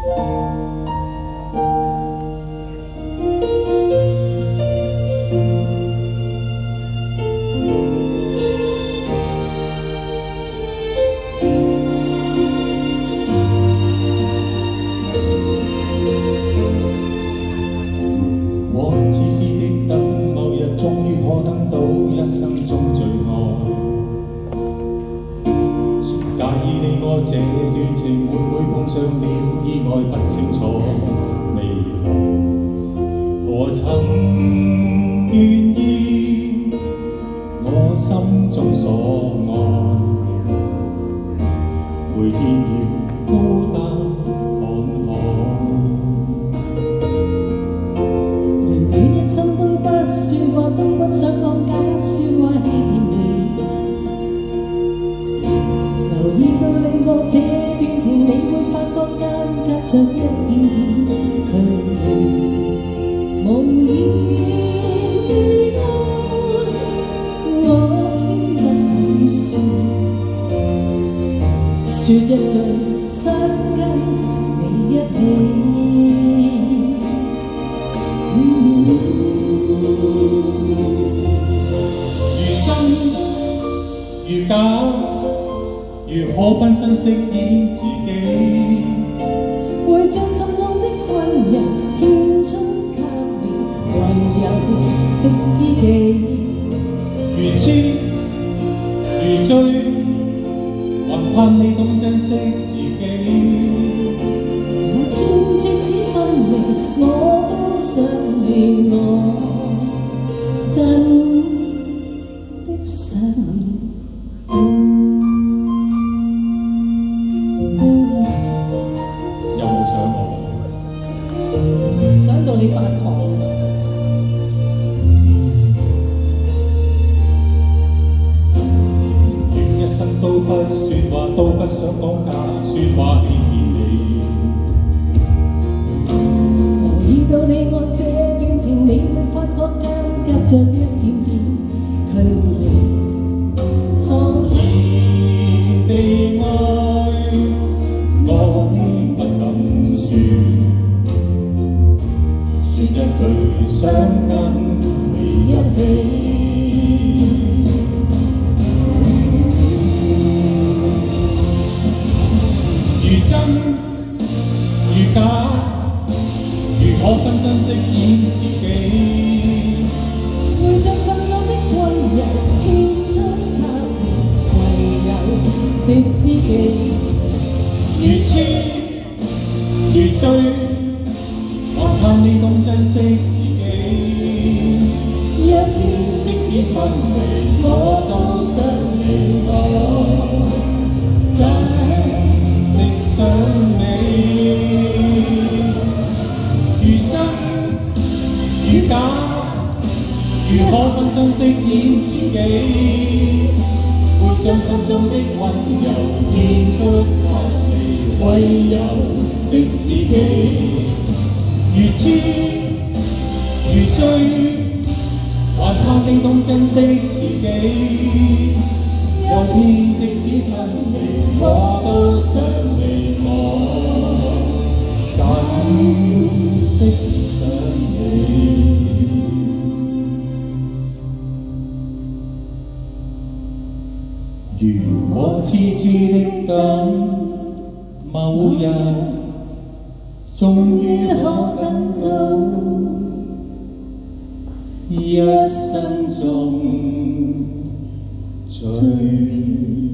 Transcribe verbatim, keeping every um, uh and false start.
这段情會唔會碰上了意外，不清楚未來，何曾願意我心中所愛，每天要孤單看海。 人戀一生都不說話，都不想講假説話欺騙你。留意到你我這段情，你會發覺間隔着一點點距離。無言的愛，我偏不敢說，說一句想跟你一起。嗯、 如真如假，如可分身飾演自己， 會將心中的溫柔獻出給你，唯有的知己。 如痴如醉，還盼你懂珍惜自己。 有天即使分離，我都想你，我真的想你。 有冇想我？ 想到你發狂。 願一生都不說話，都不想講假説話欺騙你。 留意到你我這段情，你會發覺間隔着一點點距離。可已被愛，我不敢說，說一句想跟你一起。如真如假，如可分身飾演自己， 會將心中的溫柔獻出給你，唯有的知己。 如痴如醉，還盼你懂珍惜自己。 若天即使分離，我都想你，我真的想你。 如真如假，如可分身飾演自己，會將心中的溫柔獻出給你，唯有的自己。如痴如醉，還盼你懂珍惜自己。有天即使分離，我都想你，我真的想你。如我痴痴的等，某日終於可等到，一生中最